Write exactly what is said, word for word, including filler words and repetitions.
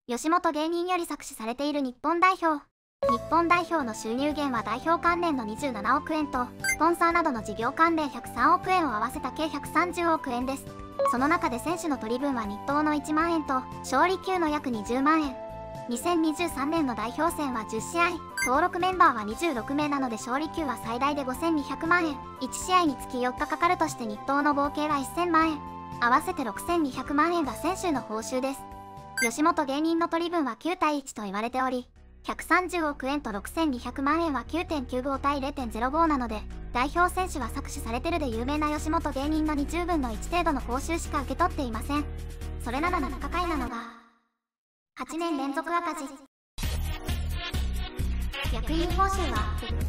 吉本芸人より作詞されている日本代表。日本代表の収入源は代表関連のにじゅうななおくえんと、スポンサーなどの事業関連ひゃくさんおくえんを合わせた計ひゃくさんじゅうおくえんです。その中で選手の取り分は日当のいちまんえんと、勝利給の約にじゅうまんえん。にせんにじゅうさんねんの代表戦はじゅっしあい、登録メンバーはにじゅうろくめいなので勝利給は最大でごせんにひゃくまんえん、いちしあいにつきよっかかかるとして日当の合計はせんまんえん。合わせてろくせんにひゃくまんえんが選手の報酬です。吉本芸人の取り分はきゅうたいいちと言われており、ひゃくさんじゅうおくえんとろくせんにひゃくまんえんは きゅうてんきゅうご 対 れいてんぜろご なので、代表選手は搾取されてるで有名な吉本芸人のにじゅうぶんのいち程度の報酬しか受け取っていません。それなのに不可解なのが、はちねんれんぞく赤字。役員報酬は